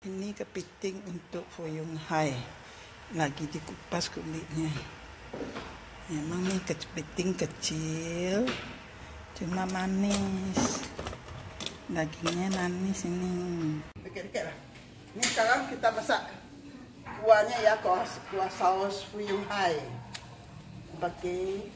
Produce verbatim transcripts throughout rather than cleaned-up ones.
Ini kepiting untuk Fuyung Hai, lagi dikupas kulitnya. Memang nih kepiting kecil, cuma manis. Dagingnya manis ini. Dikit-dikit lah. Ini sekarang kita masak kuahnya ya, kuah, kuah saus Fuyung Hai. Pakai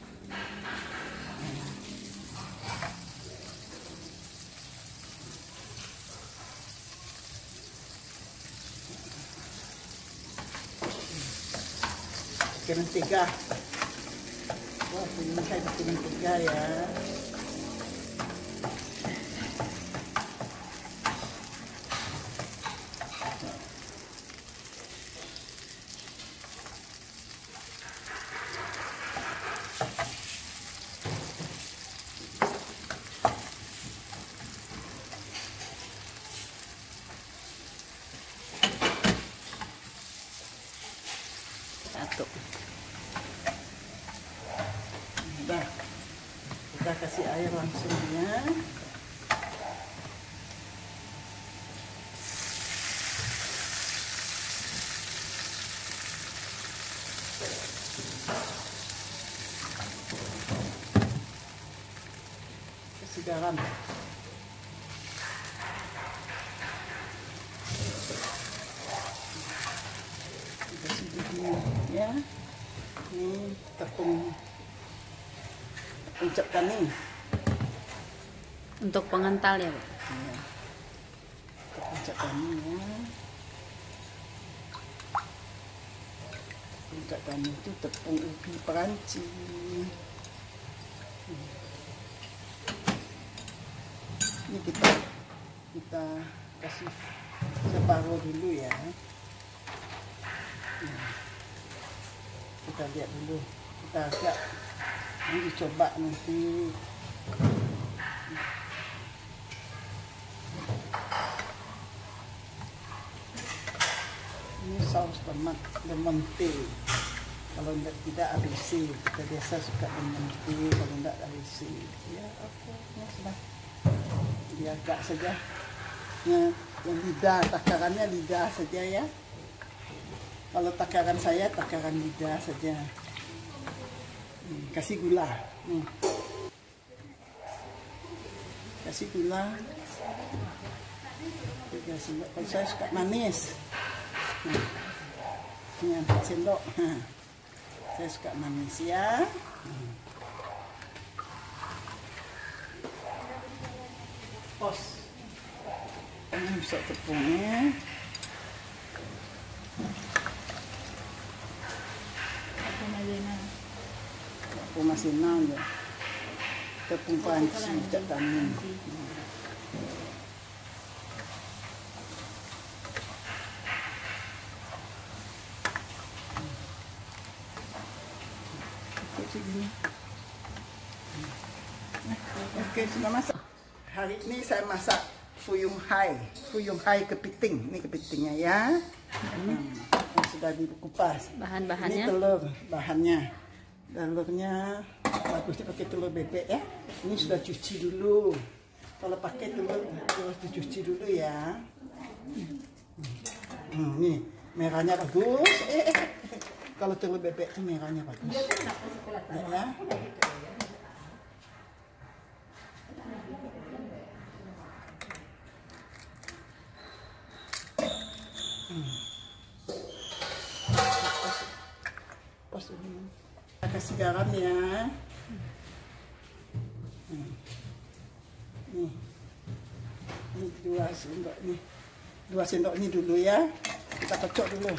pakai mentega. Wah, Fuyung Hai pakai mentega ya. Satu. Udah, kita kasih air langsung ya. Kasih garam. Ya, ini tepung tepung cap kani untuk pengental ya, Pak. Ya, tepung cap kani ya. Tepung cap kani itu tepung ubi Perancis. Ini kita kita kasih separuh dulu ya. Kita lihat dulu, kita agak ini dicoba nanti. Ini saus tomat lemon tea. Kalau tidak tidak A B C, kita biasa suka lemon tea. Kalau tidak A B C, ya oke, ya sudah. Dia agak saja, ya, yang lidah, takarannya lidah saja ya. Kalau takaran saya, takaran lidah saja. Hmm, kasih gula. Hmm. Kasih gula. Kasih gula. Kalau saya suka manis. Nah, ini empat sendok. Nah, saya suka manis ya. Hmm. Pos. Ini bisa tepungnya. Tepung masinal ya, tepung panci cak tangan. Oke, sudah masak. Hari ini saya masak Fuyung Hai, Fuyung Hai kepiting. Ini kepitingnya ya. Hmm, sudah dikupas. Bahan-bahannya. Ini telur, bahannya. Telurnya bagusnya pakai telur bebek ya. Ini sudah cuci dulu. Kalau pakai telur harus dicuci dulu ya. Hmm, nih merahnya bagus. Eh, eh. Kalau telur bebek itu merahnya bagus. Ya. Hmm. Pas ini. Kasih garam ya. Hmm. Nih, ini dua sendok nih, dua sendok ini dulu ya. Kita kocok dulu.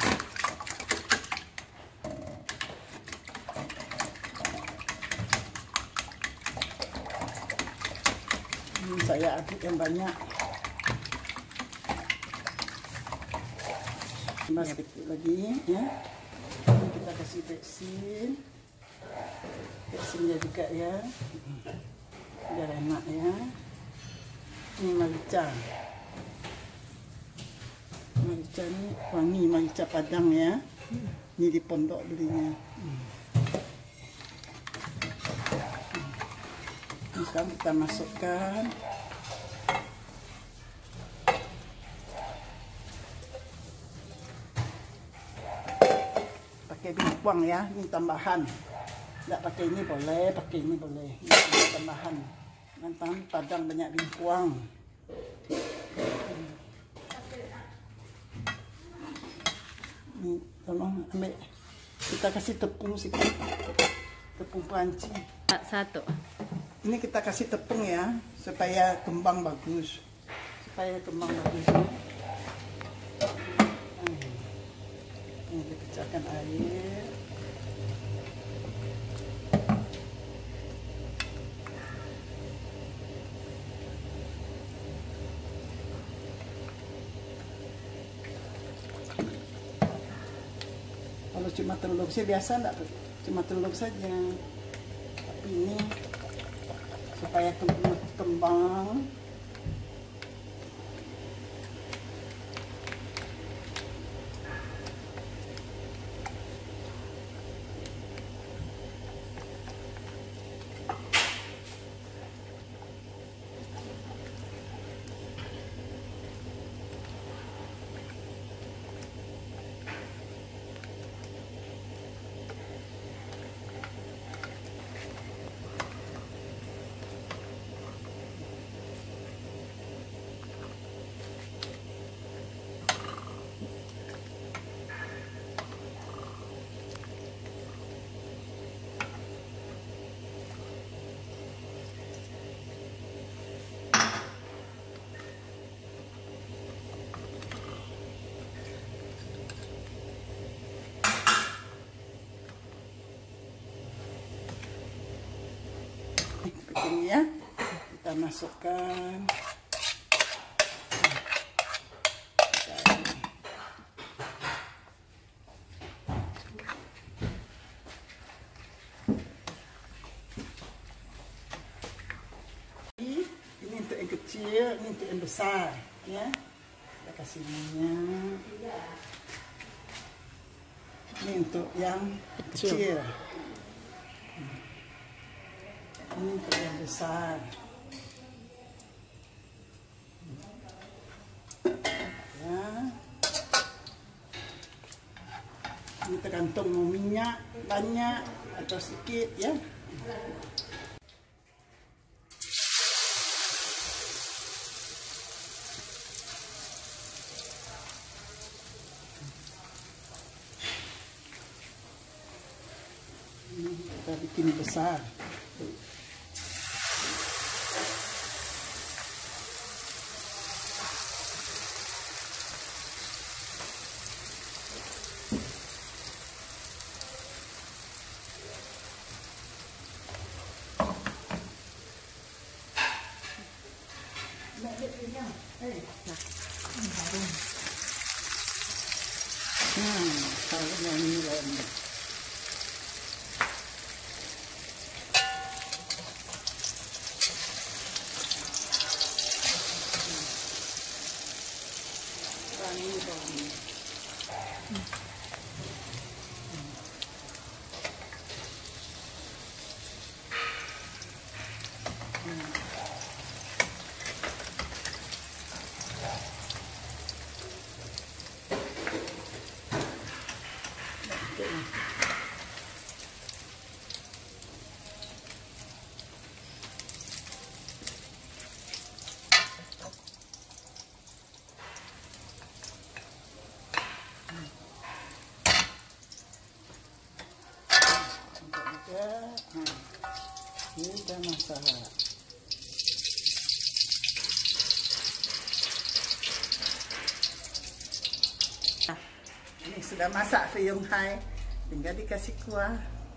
Ini saya aduk yang banyak. Tambah sedikit lagi ya. Ini kita kasih beksin. Beksinnya juga ya, biar enak ya. Ini merica, merica ini wangi, merica Padang ya. Ini di pondok belinya. Ini sekarang kita masukkan pakai bingkuang ya, ini tambahan. Tidak pakai ini boleh, pakai ini boleh. Ini tambahan. Nanti Padang banyak bingkuang. Ini tolong ambil. Kita kasih tepung sikit. Tepung panci. Satu. Ini kita kasih tepung ya, supaya kembang bagus. Supaya kembang bagus. Ini kita pecahkan air. Kalau cuma telur sih biasa enggak, cuma telur saja. Tapi ini supaya kembang. Ini ya, kita masukkan. Ini untuk yang kecil, ini untuk yang besar, ya. Kita kasih minyak. Ini untuk yang kecil. Ini untuk yang besar. Ya. Ini tergantung mau minyak banyak atau sedikit ya. Ini kita bikin besar. Hmm, kalau ini lagi. Ini dong. Kita masak. Ini sudah masak fiyung hai, tinggal dikasih kuah.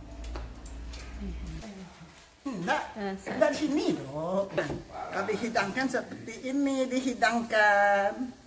Enggak, enggak sini loh. Kalau dihidangkan seperti ini, dihidangkan.